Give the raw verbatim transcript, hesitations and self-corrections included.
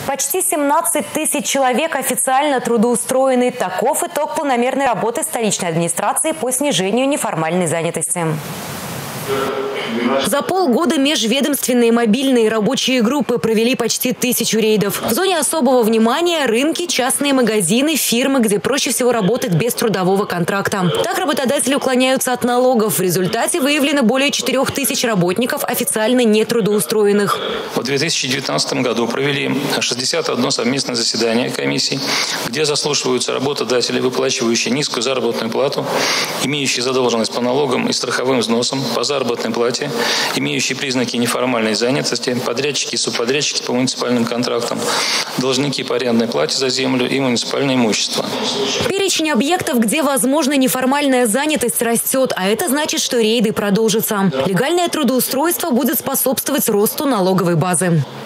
Почти семнадцать тысяч человек официально трудоустроены. Таков итог планомерной работы столичной администрации по снижению неформальной занятости. За полгода межведомственные мобильные рабочие группы провели почти тысячу рейдов. В зоне особого внимания – рынки, частные магазины, фирмы, где проще всего работать без трудового контракта. Так работодатели уклоняются от налогов. В результате выявлено более четырёх тысяч работников, официально нетрудоустроенных. В две тысячи девятнадцатом году провели шестьдесят одно совместное заседание комиссий, где заслушиваются работодатели, выплачивающие низкую заработную плату, имеющие задолженность по налогам и страховым взносам, по заработной плате, имеющие признаки неформальной занятости, подрядчики и субподрядчики по муниципальным контрактам, должники по арендной плате за землю и муниципальное имущество. Перечень объектов, где возможна неформальная занятость, растет, а это значит, что рейды продолжатся. Легальное трудоустройство будет способствовать росту налоговой базы.